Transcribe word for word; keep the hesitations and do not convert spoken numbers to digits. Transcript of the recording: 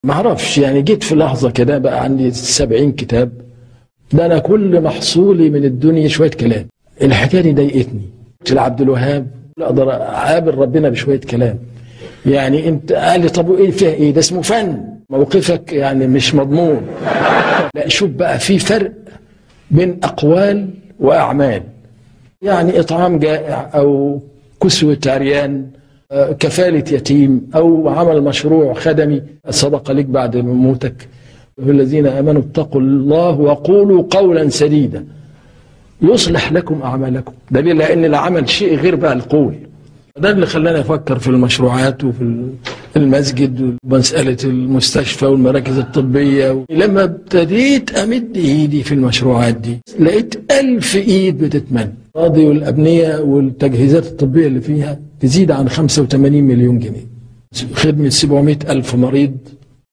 ما اعرفش يعني، جيت في لحظة كده بقى عندي سبعين كتاب، ده انا كل محصولي من الدنيا شوية كلام. الحكاية دي ضايقتني. لعبد الوهاب لا اقدر اقابل ربنا بشوية كلام. يعني انت قال لي طب وايه فيها ايه؟ ده اسمه فن، موقفك يعني مش مضمون. لا شوف بقى، في فرق بين اقوال واعمال. يعني اطعام جائع او كسوة عريان، كفالة يتيم، او عمل مشروع خدمي، صدقة لك بعد موتك. الذين امنوا اتقوا الله وقولوا قولا سديدا يصلح لكم اعمالكم. دليل ان العمل شيء غير بقى القول. ده اللي خلاني افكر في المشروعات وفي المسجد ومسألة المستشفى والمراكز الطبية. لما ابتديت امد ايدي في المشروعات دي لقيت ألف ايد بتتمد. الأراضي والأبنية والتجهيزات الطبية اللي فيها تزيد عن خمسة وثمانين مليون جنيه. خدمة سبعمائة ألف مريض